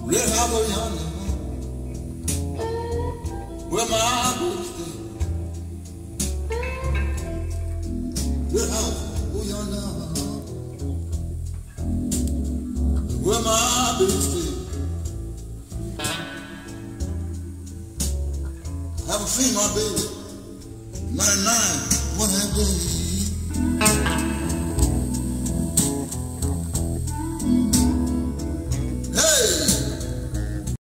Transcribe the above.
Red house over yonder, where my baby stay. Red house over yonder, where my baby stay. I haven't seen my baby 99 1 half days.